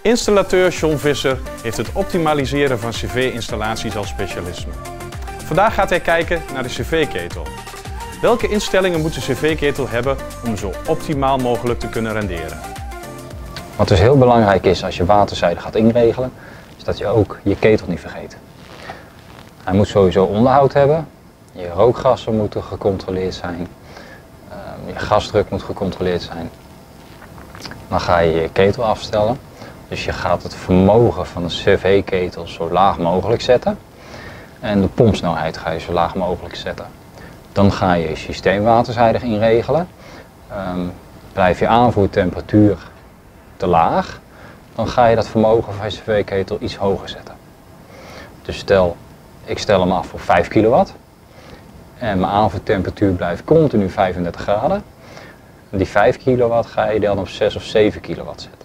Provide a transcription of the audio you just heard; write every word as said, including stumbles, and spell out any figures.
Installateur John Visser heeft het optimaliseren van cv-installaties als specialisme. Vandaag gaat hij kijken naar de cv-ketel. Welke instellingen moet de cv-ketel hebben om zo optimaal mogelijk te kunnen renderen? Wat dus heel belangrijk is als je waterzijde gaat inregelen, is dat je ook je ketel niet vergeet. Hij moet sowieso onderhoud hebben, je rookgassen moeten gecontroleerd zijn, je gasdruk moet gecontroleerd zijn. Dan ga je je ketel afstellen, dus je gaat het vermogen van de cv-ketel zo laag mogelijk zetten en de pompsnelheid ga je zo laag mogelijk zetten. Dan ga je je systeem waterzijdig inregelen. Um, blijf je aanvoertemperatuur te laag, dan ga je dat vermogen van je cv-ketel iets hoger zetten. Dus stel, ik stel hem af voor vijf kilowatt en mijn aanvoertemperatuur blijft continu vijfendertig graden. Die vijf kilowatt ga je dan op zes of zeven kilowatt zetten.